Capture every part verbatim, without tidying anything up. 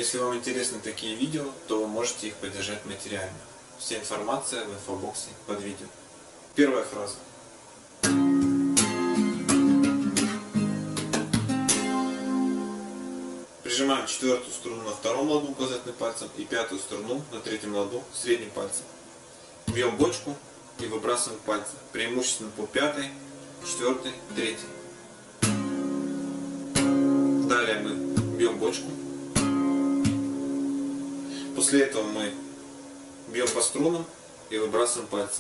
Если вам интересны такие видео, то вы можете их поддержать материально. Вся информация в инфобоксе под видео. Первая фраза. Прижимаем четвертую струну на втором ладу указательным пальцем и пятую струну на третьем ладу средним пальцем. Бьем бочку и выбрасываем пальцы, преимущественно по пятой, четвертой, третьей. Далее мы бьем бочку. После этого мы бьем по струнам и выбрасываем пальцы.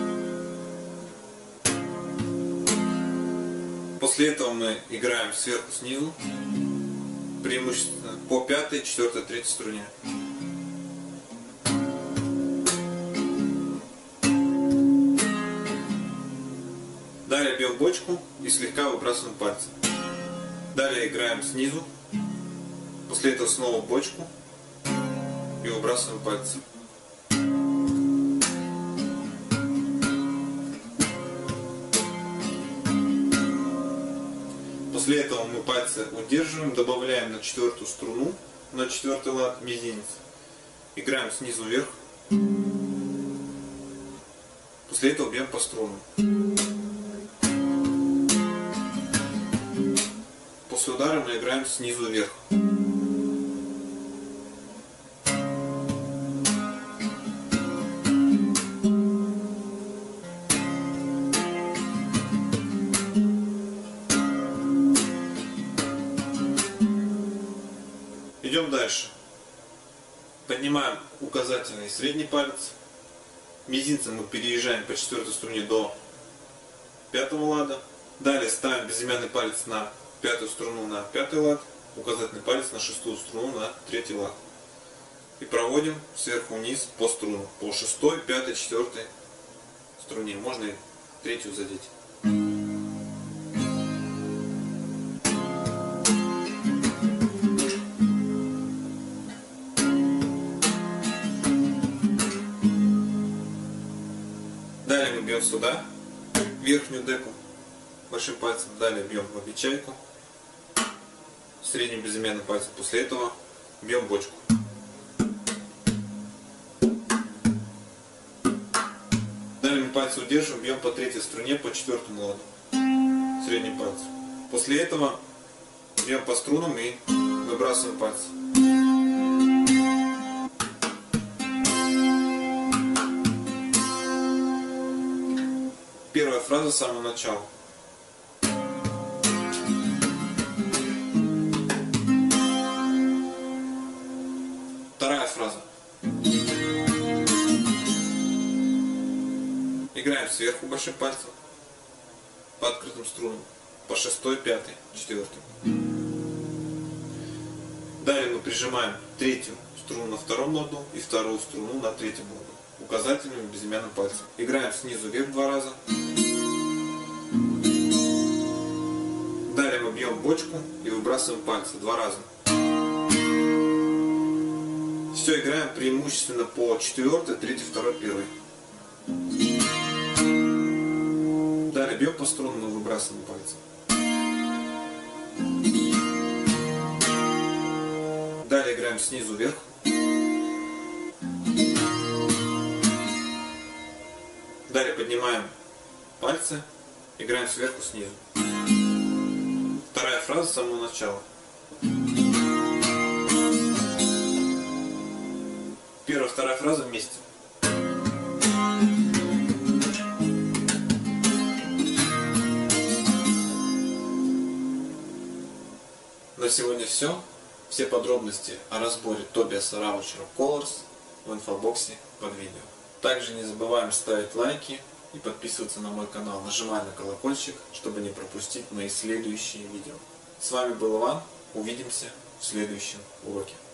После этого мы играем сверху снизу, преимущественно по пятой, четвертой, третьей струне. Далее бьем бочку и слегка выбрасываем пальцы. Далее играем снизу. После этого снова бочку и выбрасываем пальцы. После этого мы пальцы удерживаем, добавляем на четвертую струну, на четвертый лад мизинец. Играем снизу вверх. После этого бьем по струнам. После удара мы играем снизу вверх. Идем дальше. Поднимаем указательный и средний палец. Мизинцем мы переезжаем по четвертой струне до пятого лада. Далее ставим безымянный палец на пятую струну на пятый лад, указательный палец на шестую струну на третий лад. И проводим сверху вниз по струнам. По шестой, пятой, четвертой струне. Можно и третью задеть. Далее мы бьем сюда, верхнюю деку большим пальцем. Далее бьем в обечайку, средним безымянным пальцем. После этого бьем бочку. Далее мы пальцы удерживаем, бьем по третьей струне, по четвертому ладу, средним пальцем. После этого бьем по струнам и выбрасываем пальцы. Первая фраза с самого начала. Вторая фраза. Играем сверху большим пальцем по открытым струнам, по шестой, пятой, четвертой. Далее мы прижимаем третью струну на втором ладу и вторую струну на третьем ладу указательным и безымянным пальцем. Играем снизу вверх два раза. Далее мы бьем бочку и выбрасываем пальцы два раза. Все играем преимущественно по четвертой, третьей, второй, первой. Далее бьем по струнам и выбрасываем пальцы. Далее играем снизу вверх. Далее поднимаем пальцы, играем сверху снизу. Вторая фраза с самого начала. Первая, вторая фраза вместе. На сегодня все. Все подробности о разборе Tobias Rauscher Colors в инфобоксе под видео. Также не забываем ставить лайки и подписываться на мой канал, нажимая на колокольчик, чтобы не пропустить мои следующие видео. С вами был Иван, увидимся в следующем уроке.